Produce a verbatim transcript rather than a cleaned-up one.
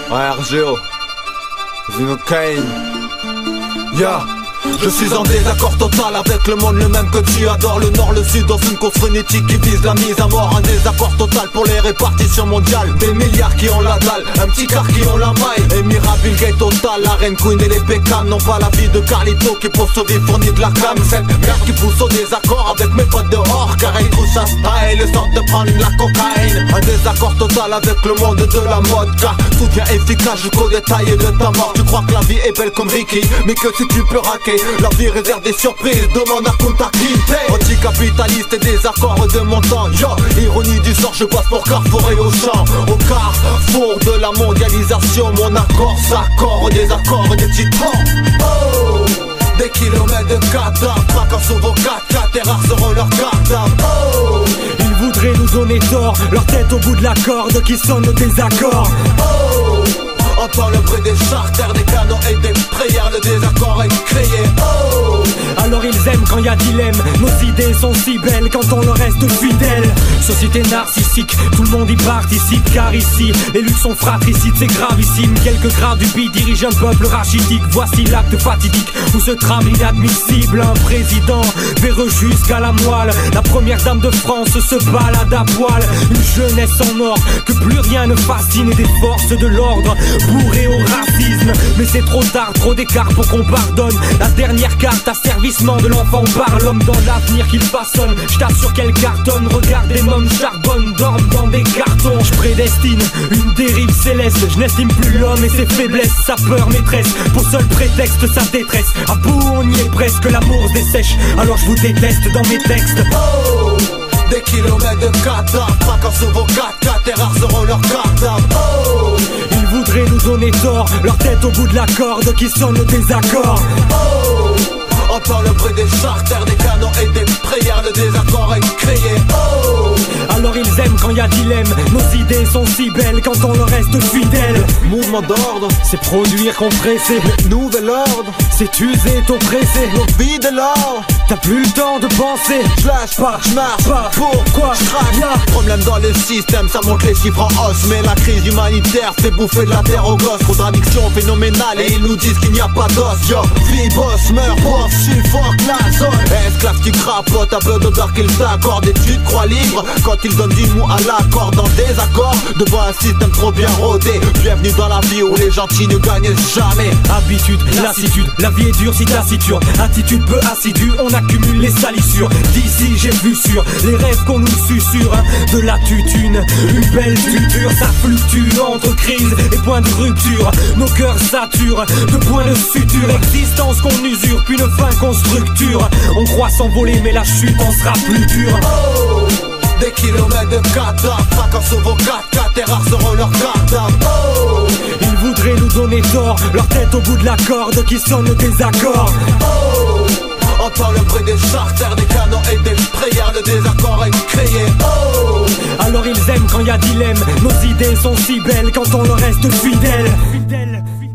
Ouais, R G O, Zinocaine. Ya, je suis en désaccord total avec le monde, le même que tu adores. Le nord, le sud, dans une course frénétique qui vise la mise à mort. Un désaccord total pour les répartitions mondiales. Des milliards qui ont la dalle, un petit quart qui ont la maille. Émirat, Bill Gates total, la reine Queen et les Beckham n'ont pas la vie de Carlito qui pour survivre fournit de la cam. Cette merde qui pousse au désaccord avec mes potes dehors, car ils trouvent ça style, le sort de prendre la cocaïne. Un désaccord total avec le monde de la mode, car tout devient efficace jusqu'au détail de ta mort. Tu crois que la vie est belle comme Ricky, mais que si tu peux raquer, la vie réserve des surprises, demande à Kunta Kinte. Anticapitaliste et des accords de montant. Yo, ironie du sort, je passe pour Carrefour et Auchan. Au carrefour de la mondialisation, mon accord s'accorde au désaccord des titans. Oh, des kilomètres de cadavres, traquant sur vos quatre quatre, et rares seront leurs cadavres. Oh, ils voudraient nous donner tort, leur tête au bout de la corde qui sonne le désaccord. Oh, entend le bruit des charters, des canons et des prières, le désaccord est crié. Oh, alors ils aiment quand y a dilemme, nos idées sont si belles quand on leur reste fidèle. Société narcissique, tout le monde y participe, car ici les luttes sont fratricides, c'est gravissime. Quelques grammes du beat dirigent un peuple rachitique. Voici l'acte fatidique où ce trame inadmissible. Un président véreux jusqu'à la moelle, la première dame de France se balade à poil. Une jeunesse en or que plus rien ne fascine, et des forces de l'ordre bourré au racisme. Mais c'est trop tard, trop d'écart pour qu'on pardonne. La dernière carte, asservissement de l'enfant par l'homme dans l'avenir qu'il façonne. Je t'assure qu'elle cartonne, regarde les mômes charbonnent, dorment dans des cartons. Je prédestine une dérive céleste, je n'estime plus l'homme et ses faiblesses. Sa peur maîtresse, pour seul prétexte sa détresse. À bout on y est presque, l'amour se dessèche, alors je vous déteste dans mes textes. Oh, des kilomètres de cadavres, traquant sur vos quatre quatre, et rares seront leurs cadavres. Oh, ils voudraient nous donner tort, leur tête au bout de la corde qui sonne le désaccord. Oh, entend le bruit des charters, des canons et des prières, le désaccord est crié. Oh, alors ils aiment quand y a dilemme, nos idées sont si belles quand on leur reste fidèle. Mouvement d'ordre, c'est produire, compresser. Nouvel ordre, c'est user, t'oppresser. Nos vies de l'or, t'as plus le temps de penser. J'lâche pas, j'marche pas, pourquoi j'craque. Problème dans le système, ça monte les chiffres en hausse. Mais la crise humanitaire fait bouffer de la terre aux gosses. Contradiction phénoménale et ils nous disent qu'il n'y a pas d'os. Yo, vie, boss, meurt, pauvre, suffoque la zone. Esclave qui crapote, un peu d'odeur qu'ils s'accordent. Et tu te crois libre quand ils donnent du mou à l'accord. Dans des accords, devant un système trop bien rodé. Bienvenue dans la vie où les gentils ne gagnent jamais. Habitude, lassitude, la vie est dure si taciturne. Attitude peu assidue, on accumule les salissures. D'ici j'ai vu sur les rêves qu'on nous susurre, hein, de la tutune, une belle future. Ça fluctue entre crise et point de rupture. Nos cœurs saturent de points de suture. Existence qu'on usure, puis une fin qu'on structure. On croit s'envoler mais la chute en sera plus dure. Oh, des kilomètres de cadavres, traquant sur vos quatre quatre, et rares seront leurs cadavres. Oh, ils voudraient nous donner tort, leur tête au bout de la corde qui sonne le désaccord. Oh, entend le bruit des charters, des canons et des prières, le désaccord est crié. Oh, alors ils aiment quand y a dilemme, nos idées sont si belles quand on leur reste fidèle. Fidèle, fidèle.